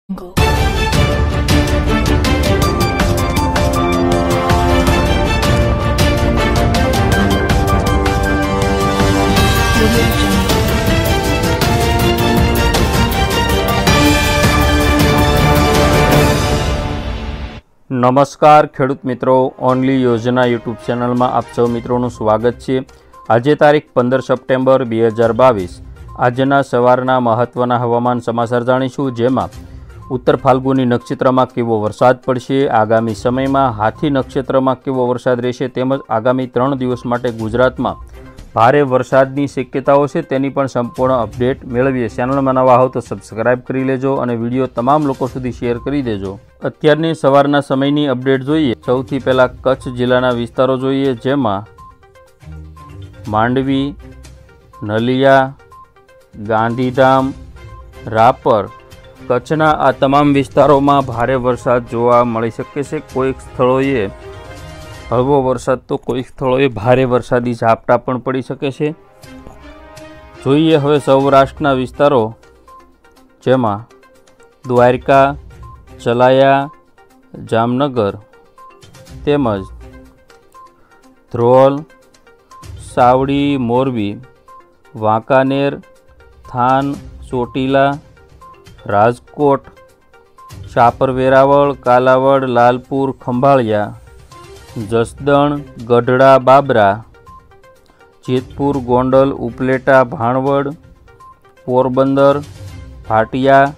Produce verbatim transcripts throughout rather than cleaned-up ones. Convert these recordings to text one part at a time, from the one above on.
નમસ્કાર ખેડૂત મિત્રો, ઓનલી યોજના યુટ્યુબ ચેનલમાં આપ સૌ મિત્રોનું સ્વાગત છે। આજે તારીખ પંદર સપ્ટેમ્બર બે હજાર બાવીસ આજના સવારના મહત્વના હવામાન સમાચાર જાણીશું, જેમાં ઉત્તર ફાલ્ગુની નક્ષત્રમાં કેવો વરસાદ પડશે, આગામી સમયમાં હાથી નક્ષત્રમાં કેવો વરસાદ રહેશે, તેમજ આગામી ત્રણ દિવસ માટે ગુજરાતમાં ભારે વરસાદની શક્યતાઓ છે તેની પણ સંપૂર્ણ અપડેટ મેળવીએ। ચેનલમાં નવા હો તો સબસ્ક્રાઇબ કરી લેજો અને વિડીયો તમામ લોકો સુધી શેર કરી દેજો। અત્યારની સવારના સમયની અપડેટ જોઈએ। સૌથી પહેલાં કચ્છ જિલ્લાના વિસ્તારો જોઈએ, જેમાં માંડવી, નલિયા, ગાંધીધામ, રાપર, કચ્છના આ તમામ વિસ્તારોમાં ભારે વરસાદ જોવા મળી શકે છે। કોઈક સ્થળોએ હળવો વરસાદ તો કોઈક સ્થળોએ ભારે વરસાદી ઝાપટા પણ પડી શકે છે। જોઈએ હવે સૌરાષ્ટ્રના વિસ્તારો, જેમાં દ્વારકા, ચલાયા, જામનગર તેમજ ધ્રોલ, સાવડી, મોરબી, વાંકાનેર, થાન, ચોટીલા, રાજકોટ, શાપર, વેરાવળ, કાલાવડ, લાલપુર, ખંભાળિયા, જસદણ, ગઢડા, બાબરા, જેતપુર, ગોંડલ, ઉપલેટા, ભાણવડ, પોરબંદર, ભાટિયા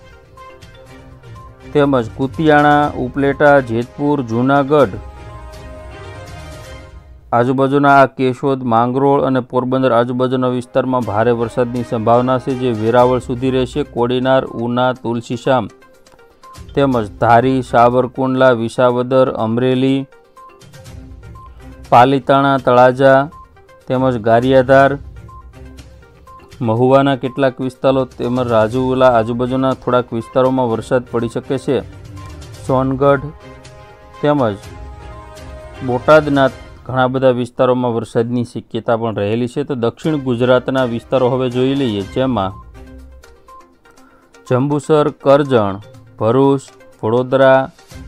તેમજ કુતિયાણા, ઉપલેટા, જેતપુર, જૂનાગઢ આજુબાજુના આ કેશોદ, માંગરોળ અને પોરબંદર આજુબાજુના વિસ્તારમાં ભારે વરસાદની સંભાવના છે, જે વેરાવળ સુધી રહેશે। કોડીનાર, ઉના, તુલસીશામ તેમજ ધારી, સાવરકુંડલા, વિસાવદર, અમરેલી, પાલીતાણા, તળાજા તેમજ ગારિયાધાર, મહુવાના કેટલાક વિસ્તારો તેમજ રાજુલા આજુબાજુના થોડાક વિસ્તારોમાં વરસાદ પડી શકે છે। સોનગઢ તેમજ બોટાદના ઘણા બધા વિસ્તારોમાં વરસાદની શક્યતા પણ રહેલી છે। તો દક્ષિણ ગુજરાતના વિસ્તારો હવે જોઈ લઈએ, જેમાં જંબુસર, કરજણ, ભરૂચ, વડોદરા,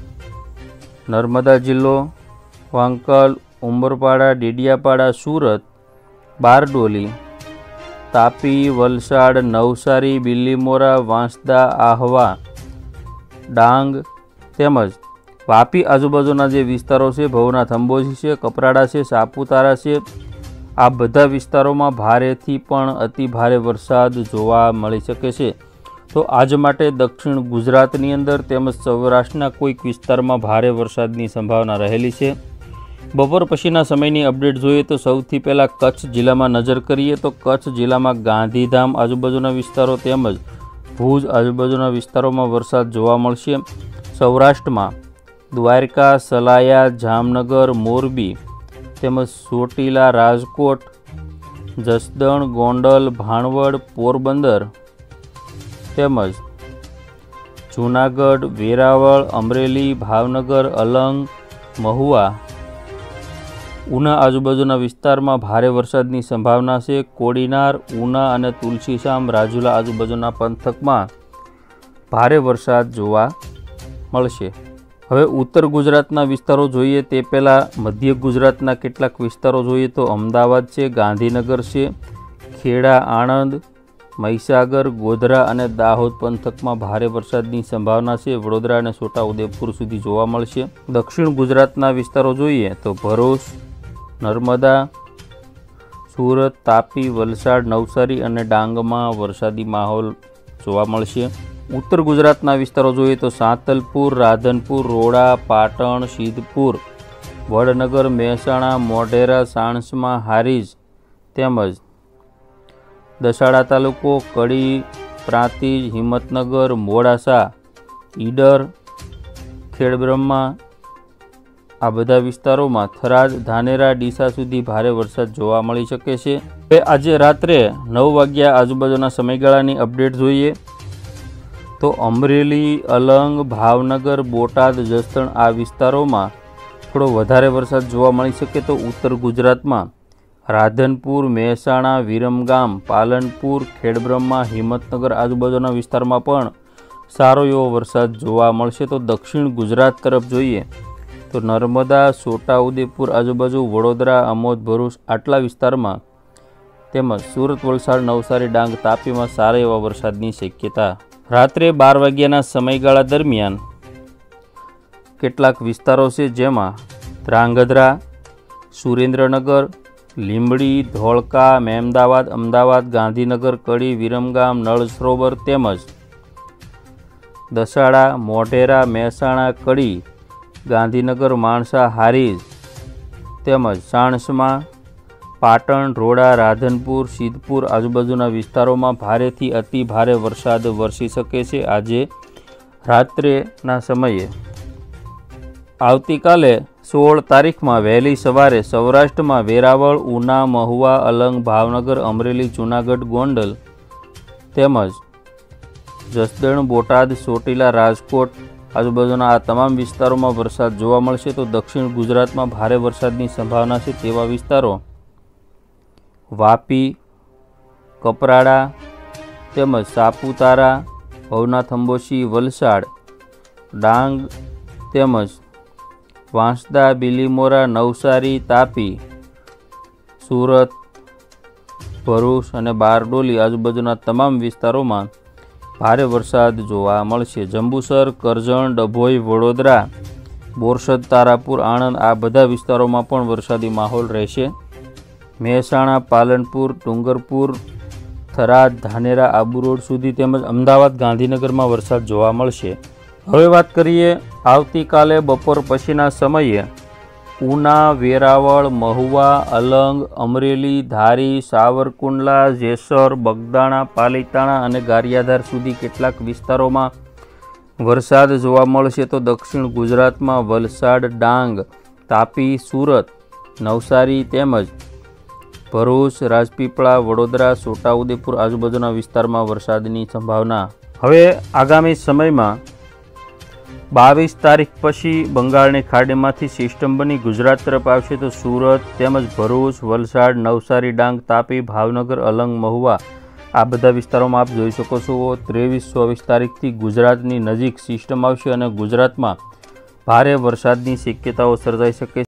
નર્મદા જિલ્લો, વાંકલ, ઉંબરપાડા, ડેડિયાપાડા, સુરત, બારડોલી, તાપી, વલસાડ, નવસારી, બિલીમોરા, વાંસદા, આહવા, ડાંગ તેમજ વાપી આજુબાજુના જે વિસ્તારો છે, ભવનાથ, અંબોજી છે, કપરાડા છે, સાપુતારા છે, આ બધા વિસ્તારોમાં ભારેથી પણ અતિ ભારે વરસાદ જોવા મળી શકે છે। તો આજ માટે દક્ષિણ ગુજરાતની અંદર તેમજ સૌરાષ્ટ્રના કોઈક વિસ્તારમાં ભારે વરસાદની સંભાવના રહેલી છે। બપોર પછીના સમયની અપડેટ જોઈએ તો સૌથી પહેલાં કચ્છ જિલ્લામાં નજર કરીએ તો કચ્છ જિલ્લામાં ગાંધીધામ આજુબાજુના વિસ્તારો તેમજ ભુજ આજુબાજુના વિસ્તારોમાં વરસાદ જોવા મળશે। સૌરાષ્ટ્રમાં દ્વારકા, સલાયા, જામનગર, મોરબી તેમજ ચોટીલા, રાજકોટ, જસદણ, ગોંડલ, ભાણવડ, પોરબંદર તેમજ જૂનાગઢ, વેરાવળ, અમરેલી, ભાવનગર, અલંગ, મહુવા, ઉના આજુબાજુના વિસ્તારમાં ભારે વરસાદની સંભાવના છે। કોડીનાર, ઉના અને તુલસીશામ રાજુલા આજુબાજુના પંથકમાં ભારે વરસાદ જોવા મળશે। હવે ઉત્તર ગુજરાતના વિસ્તારો જોઈએ તે પહેલાં મધ્ય ગુજરાતના કેટલાક વિસ્તારો જોઈએ તો અમદાવાદ છે, ગાંધીનગર છે, ખેડા, આણંદ, મહીસાગર, ગોધરા અને દાહોદ પંથકમાં ભારે વરસાદની સંભાવના છે। વડોદરા અને છોટાઉદેપુર સુધી જોવા મળશે। દક્ષિણ ગુજરાતના વિસ્તારો જોઈએ તો ભરૂચ, નર્મદા, સુરત, તાપી, વલસાડ, નવસારી અને ડાંગમાં વરસાદી માહોલ જોવા મળશે। ઉત્તર ગુજરાતના વિસ્તારો જોઈએ તો સાંતલપુર, રાધનપુર, રોડા, પાટણ, સિદ્ધપુર, વડનગર, મહેસાણા, મોઢેરા, સાણસમા, હારીજ તેમજ દસાડા તાલુકો, કડી, પ્રાંતિજ, હિંમતનગર, મોડાસા, ઈડર, ખેડબ્રહ્મા આ બધા વિસ્તારોમાં થરાદ, ધાનેરા, ડીસા સુધી ભારે વરસાદ જોવા મળી શકે છે। હવે આજે રાત્રે નવ વાગ્યા આજુબાજુના સમયગાળાની અપડેટ જોઈએ તો અમરેલી, અલંગ, ભાવનગર, બોટાદ, જસદણ આ વિસ્તારોમાં થોડો વધારે વરસાદ જોવા મળી શકે। તો ઉત્તર ગુજરાતમાં રાધનપુર, મહેસાણા, વિરમગામ, પાલનપુર, ખેડબ્રહ્મા, હિંમતનગર આજુબાજુના વિસ્તારમાં પણ સારો એવો વરસાદ જોવા મળશે. તો દક્ષિણ ગુજરાત તરફ જોઈએ તો નર્મદા, છોટાઉદેપુર આજુબાજુ, વડોદરા, આમોદ, ભરૂચ આટલા વિસ્તારમાં તેમજ સુરત, વલસાડ, નવસારી, ડાંગ, તાપીમાં સારા એવા વરસાદની શક્યતા. રાત્રે બાર વાગ્યાના સમયગાળા દરમિયાન કેટલાક વિસ્તારો છે જેમાં ધ્રાંગધ્રા, સુરેન્દ્રનગર, લીંબડી, ધોળકા, મહેમદાવાદ, અમદાવાદ, ગાંધીનગર, કડી, વિરમગામ, નળ સરોવર તેમજ દસાડા, મોઢેરા, મહેસાણા, કડી, ગાંધીનગર, માણસા, હારીજ તેમજ સાણસમા, પાટણ, રોડા, રાધનપુર, સિદ્ધપુર આજુબાજુના વિસ્તારોમાં ભારેથી અતિ ભારે વરસાદ વરસી શકે છે. આજે રાત્રેના સમયે આવતીકાલે સોળ તારીખમાં વહેલી સવારે સૌરાષ્ટ્રમાં વેરાવળ, ઉના, મહુવા, અલંગ, ભાવનગર, અમરેલી, જૂનાગઢ, ગોંડલ તેમજ જસદણ, બોટાદ, ચોટીલા, રાજકોટ આજુબાજુના આ તમામ વિસ્તારોમાં વરસાદ જોવા મળશે. તો દક્ષિણ ગુજરાતમાં ભારે વરસાદની સંભાવના છે તેવા વિસ્તારો વાપી, કપરાડા તેમજ સાપુતારા, ભવનાથ, અંબોશી, વલસાડ, ડાંગ તેમજ વાંસદા, બિલીમોરા, નવસારી, તાપી, સુરત, ભરૂચ અને બારડોલી આજુબાજુના તમામ વિસ્તારોમાં ભારે વરસાદ જોવા મળશે. જંબુસર, કરજણ, ડભોઈ, વડોદરા, બોરસદ, તારાપુર, આણંદ આ બધા વિસ્તારોમાં પણ વરસાદી માહોલ રહેશે. મહેસાણા, પાલનપુર, ડુંગરપુર, થરાદ, ધાનેરા, આબુ રોડ સુધી તેમજ અમદાવાદ, ગાંધીનગરમાં વરસાદ જોવા મળશે. હવે વાત કરીએ આવતીકાલે બપોર પછીના સમયે ઉના, વેરાવળ, મહુવા, અલંગ, અમરેલી, ધારી, સાવરકુંડલા, જેસર, બગદાણા, પાલીતાણા અને ગારિયાધાર સુધી કેટલાક વિસ્તારોમાં વરસાદ જોવા મળશે. તો દક્ષિણ ગુજરાતમાં વલસાડ, ડાંગ, તાપી, સુરત, નવસારી તેમજ ભરૂચ, રાજપીપળા, વડોદરા, છોટાઉદેપુર આજુબાજુના વિસ્તારમાં વરસાદની સંભાવના. હવે આગામી સમયમાં બાવીસ તારીખ પછી બંગાળની ખાડીમાંથી સિસ્ટમ બની ગુજરાત તરફ આવશે. તો સુરત તેમજ ભરૂચ, વલસાડ, નવસારી, ડાંગ, તાપી, ભાવનગર, અલંગ, મહુવા આ બધા વિસ્તારોમાં આપ જોઈ શકો છો ત્રેવીસ ચોવીસ તારીખથી ગુજરાતની નજીક સિસ્ટમ આવશે અને ગુજરાતમાં ભારે વરસાદની શક્યતાઓ સર્જાઈ શકે છે.